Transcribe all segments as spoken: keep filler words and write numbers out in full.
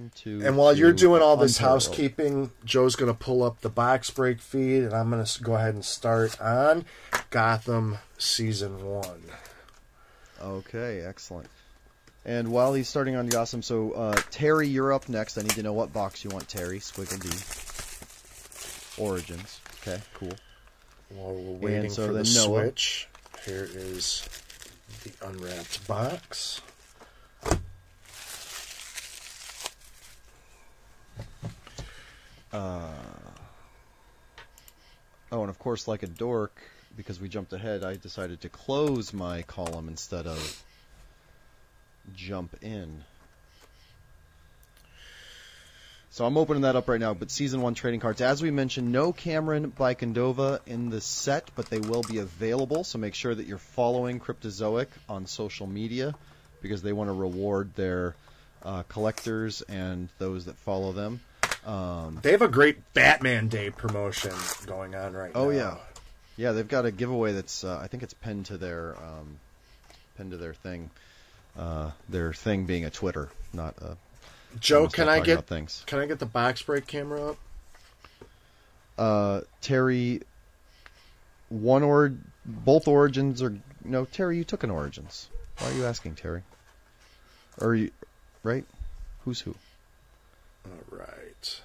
One, two. And while two, you're doing all this unparalleled. housekeeping, Joe's going to pull up the box break feed, and I'm going to go ahead and start on Gotham Season one. Okay, excellent. And while he's starting on Gotham, so uh, Terry, you're up next. I need to know what box you want, Terry. Squiggle D. Origins. Okay, cool. While we're waiting so for the then Noah. switch, here is the unwrapped box. Uh, oh, and of course, like a dork, because we jumped ahead, I decided to close my column instead of jump in. So I'm opening that up right now, but Season one trading cards. As we mentioned, no Cameron Bykandova in the set, but they will be available, so make sure that you're following Cryptozoic on social media, because they want to reward their uh, collectors and those that follow them. Um, They have a great Batman Day promotion going on right oh, now. yeah. Yeah, they've got a giveaway that's, uh, I think it's pinned to their, um, pinned to their thing. Uh, their thing being a Twitter, not a... Joe, can I get things. can I get the box break camera up? Uh, Terry, one or both origins are no. Terry, you took an origins. Why are you asking, Terry? Or you, right? Who's who? All right.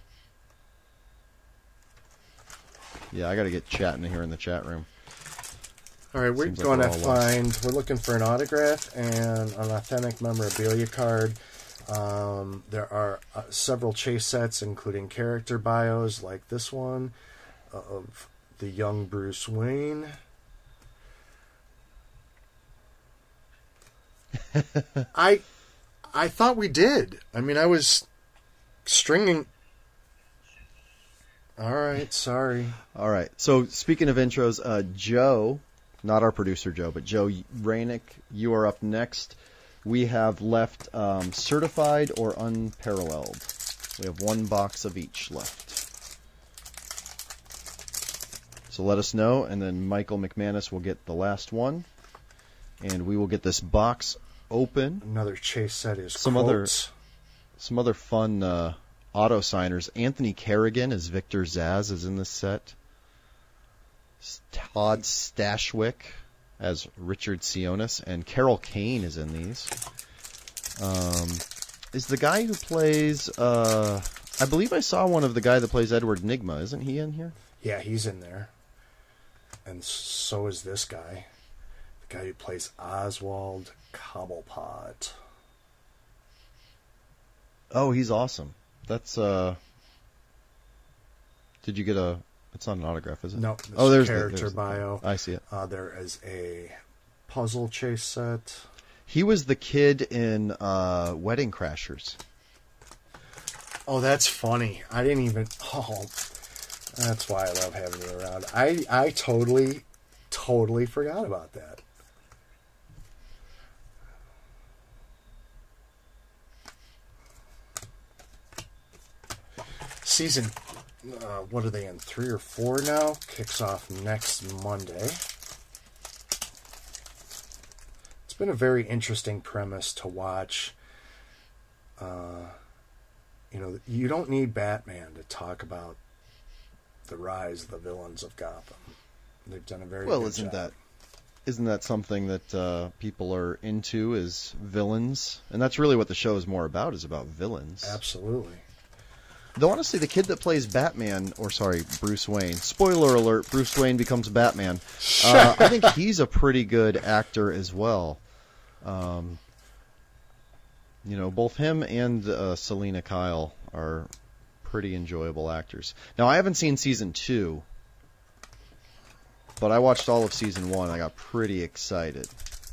Yeah, I got to get chatting here in the chat room. All right, we're Seems like going we're to all lost. find. We're looking for an autograph and an authentic memorabilia card. Um, there are uh, several chase sets, including character bios like this one uh, of the young Bruce Wayne. I I thought we did. I mean, I was stringing. All right, sorry. All right. So speaking of intros, uh, Joe, not our producer Joe, but Joe Rainick, you are up next. We have left um, certified or unparalleled. We have one box of each left. So let us know, and then Michael McManus will get the last one, and we will get this box open. Another chase set is Some quotes. other, some other fun uh, auto signers. Anthony Kerrigan as Victor Zaz is in this set. Todd Stashwick as Richard Sionis, and Carol Kane is in these. Um, is the guy who plays, uh, I believe I saw one of the guy that plays Edward Nygma. Isn't he in here? Yeah, he's in there. And so is this guy. The guy who plays Oswald Cobblepot. Oh, he's awesome. That's, uh, did you get a, it's not an autograph, is it? No, oh, there's character the, there's bio. The, I see it. Uh, there is a puzzle chase set. He was the kid in uh, Wedding Crashers. Oh, that's funny. I didn't even... Oh, that's why I love having you around. I, I totally, totally forgot about that. Season... Uh, what are they in? Three or four now? Kicks off next Monday. It's been a very interesting premise to watch. Uh, you know, you don't need Batman to talk about the rise of the villains of Gotham. They've done a very well, good isn't job. that isn't that something that uh, people are into? Is villains, and that's really what the show is more about. Is about villains. Absolutely. Though honestly, the kid that plays Batman, or sorry, Bruce Wayne. Spoiler alert: Bruce Wayne becomes Batman. Uh, I think he's a pretty good actor as well. Um, you know, both him and uh, Selena Kyle are pretty enjoyable actors. Now, I haven't seen season two, but I watched all of season one. I got pretty excited.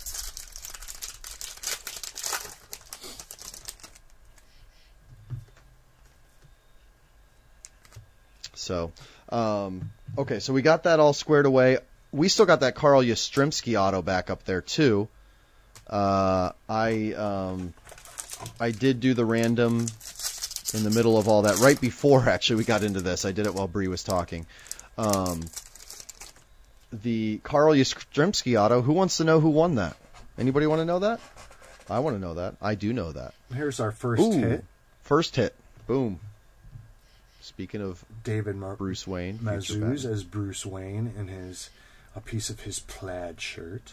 So, um, okay, so we got that all squared away. We still got that Carl Yastrzemski auto back up there too. Uh, I um, I did do the random in the middle of all that. Right before actually we got into this, I did it while Bree was talking. Um, the Carl Yastrzemski auto. Who wants to know who won that? Anybody want to know that? I want to know that. I do know that. Here's our first Ooh. hit. First hit. Boom. Speaking of David Mar- Bruce Wayne. Mazuz as Bruce Wayne in his a piece of his plaid shirt.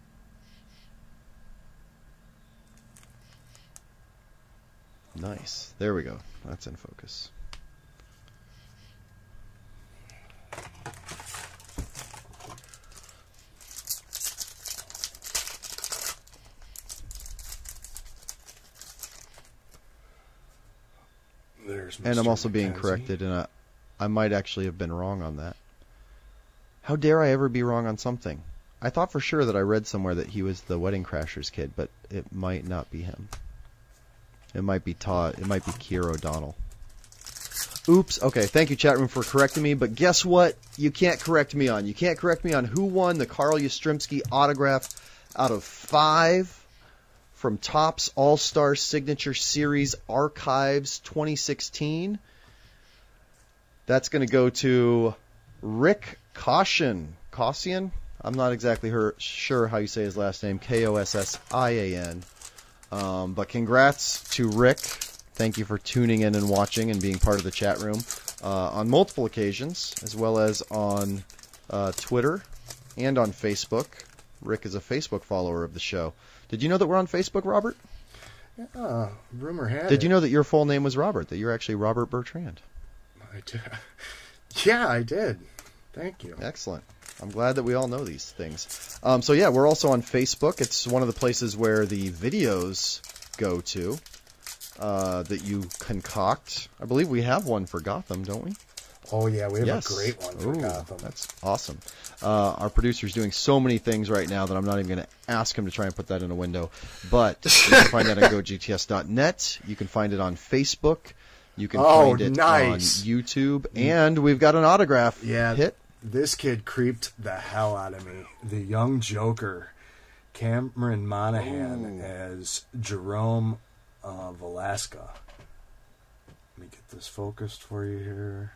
Nice. There we go. That's in focus. There's And I'm also being Mackenzie. corrected, and I, I might actually have been wrong on that. How dare I ever be wrong on something? I thought for sure that I read somewhere that he was the Wedding Crashers kid, but it might not be him. It might be Todd. It might be Keir O'Donnell. Oops. Okay, thank you, chat room, for correcting me. But guess what? You can't correct me on. You can't correct me on who won the Carl Yastrzemski autograph out of five from Topps All-Star Signature Series Archives twenty sixteen. That's going to go to Rick Caution. Caution? I'm not exactly her, sure how you say his last name. K O S S I A N. Um, but congrats to Rick. Thank you for tuning in and watching and being part of the chat room uh, on multiple occasions, as well as on uh, Twitter and on Facebook. Rick is a Facebook follower of the show. Did you know that we're on Facebook, Robert? Yeah, rumor had Did it. you know that your full name was Robert, that you're actually Robert Bertrand? I did. Yeah, I did. Thank you. Excellent. I'm glad that we all know these things. Um, so yeah, we're also on Facebook. It's one of the places where the videos go to uh, that you concoct. I believe we have one for Gotham, don't we? Oh, yeah, we have Yes. a great one for Ooh, Gotham. That's awesome. Uh, our producer's doing so many things right now that I'm not even going to ask him to try and put that in a window. But you can find that on go G T S dot net. You can find it on Facebook. You can Oh, find it nice. on YouTube. And we've got an autograph Yeah, hit. this kid creeped the hell out of me. The young Joker, Cameron Monaghan Ooh. as Jerome uh, Velasca. Let me get this focused for you here.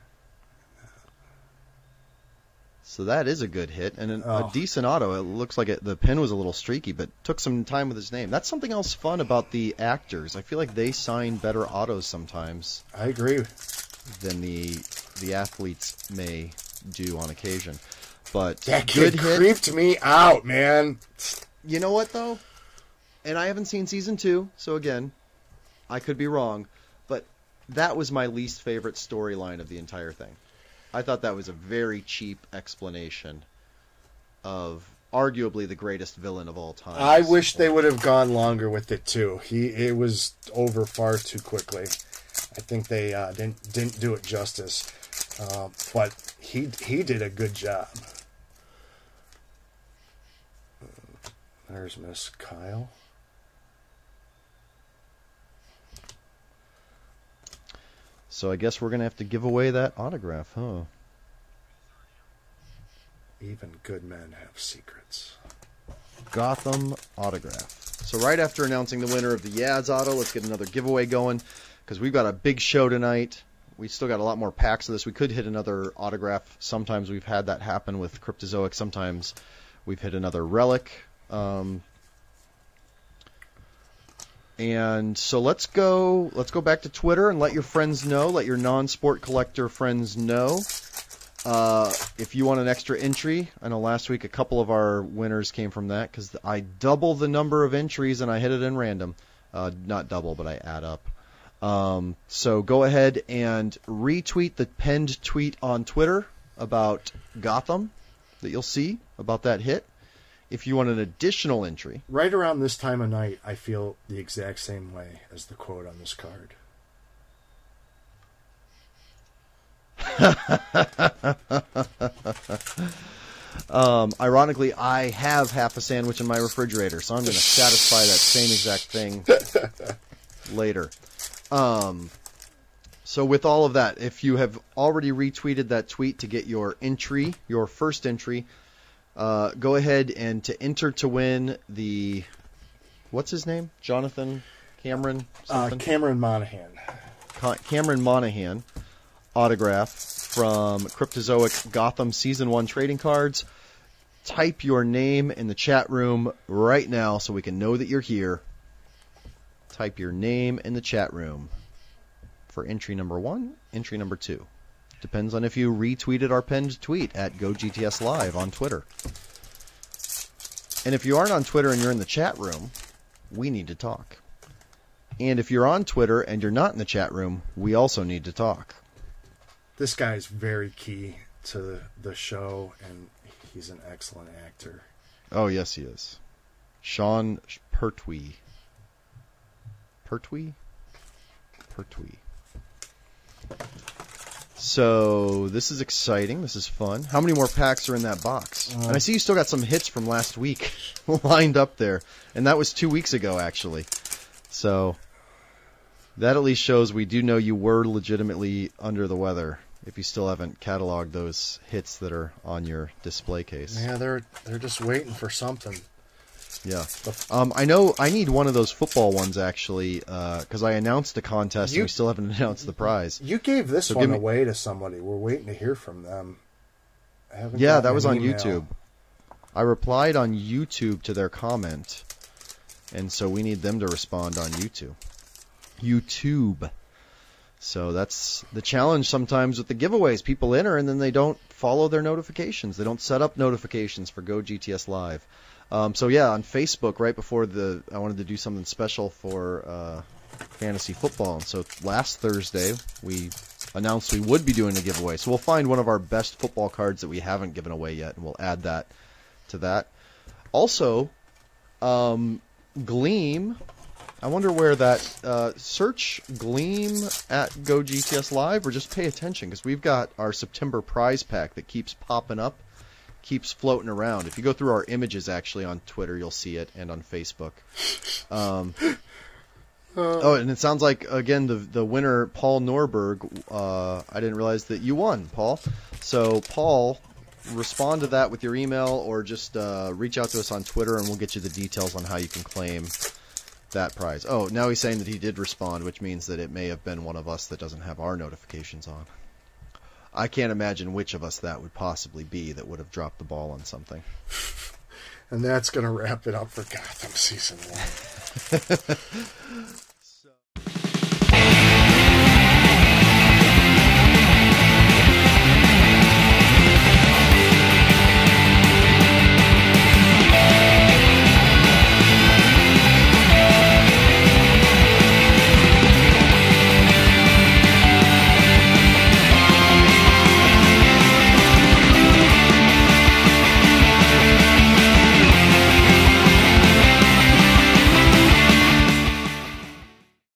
So that is a good hit, and an, Oh. a decent auto. It looks like it, the pin was a little streaky, but took some time with his name. That's something else fun about the actors. I feel like they sign better autos sometimes I agree. than the the athletes may do on occasion. But That good kid hit. creeped me out, man. You know what, though? And I haven't seen season two, so again, I could be wrong, but that was my least favorite storyline of the entire thing. I thought that was a very cheap explanation of arguably the greatest villain of all time. I wish they would have gone longer with it too. He it was over far too quickly. I think they uh, didn't didn't do it justice. Uh, but he he did a good job. There's Miss Kyle. So I guess we're going to have to give away that autograph, huh? Even good men have secrets. Gotham autograph. So right after announcing the winner of the Yads auto, let's get another giveaway going, because we've got a big show tonight. We still got a lot more packs of this. We could hit another autograph. Sometimes we've had that happen with Cryptozoic. Sometimes we've hit another relic. Um, and so let's go. Let's go back to Twitter and let your friends know. Let your non-sport collector friends know. Uh, if you want an extra entry, I know last week a couple of our winners came from that because I double the number of entries and I hit it in random. Uh, not double, but I add up. Um, so go ahead and retweet the pinned tweet on Twitter about Gotham that you'll see about that hit. If you want an additional entry. Right around this time of night, I feel the exact same way as the quote on this card. um, ironically, I have half a sandwich in my refrigerator, so I'm going to satisfy that same exact thing later. Um, so with all of that, if you have already retweeted that tweet to get your entry, your first entry, uh, go ahead and to enter to win the, what's his name? Jonathan Cameron? Uh, Something? Cameron Monaghan. Cameron Monaghan autograph from Cryptozoic Gotham Season one trading cards. Type your name in the chat room right now so we can know that you're here. Type your name in the chat room. for entry number one, entry number two. Depends on if you retweeted our pinned tweet at Go G T S Live on Twitter. And if you aren't on Twitter and you're in the chat room, we need to talk. And if you're on Twitter and you're not in the chat room, we also need to talk. This guy's very key to the show, and he's an excellent actor. Oh, yes, he is. Sean Pertwee. Pertwee? Pertwee. So, this is exciting. This is fun. How many more packs are in that box? Uh, and I see you still got some hits from last week lined up there. And that was two weeks ago, actually. So, that at least shows we do know you were legitimately under the weather, if you still haven't cataloged those hits that are on your display case. Yeah, they're they're just waiting for something. Yeah. Um, I know I need one of those football ones, actually, because uh, I announced a contest you, and we still haven't announced the prize. You gave this so one me... away to somebody. We're waiting to hear from them. Yeah, that was on email. YouTube. I replied on YouTube to their comment, and so we need them to respond on YouTube. YouTube. So that's the challenge sometimes with the giveaways. People enter, and then they don't follow their notifications. They don't set up notifications for Go G T S Live. Um, so yeah, on Facebook, right before the, I wanted to do something special for uh, fantasy football. And so last Thursday, we announced we would be doing a giveaway. So we'll find one of our best football cards that we haven't given away yet, and we'll add that to that. Also, um, Gleam, I wonder where that, uh, search Gleam at Go G T S Live, or just pay attention, because we've got our September prize pack that keeps popping up. Keeps floating around. If you go through our images, actually, on Twitter, you'll see it, and on Facebook. Um, oh, and it sounds like, again, the the winner, Paul Norberg, uh, I didn't realize that you won, Paul. So, Paul, respond to that with your email, or just uh, reach out to us on Twitter, and we'll get you the details on how you can claim that prize. Oh, now he's saying that he did respond, which means that it may have been one of us that doesn't have our notifications on. I can't imagine which of us that would possibly be that would have dropped the ball on something. And that's going to wrap it up for Gotham Season one.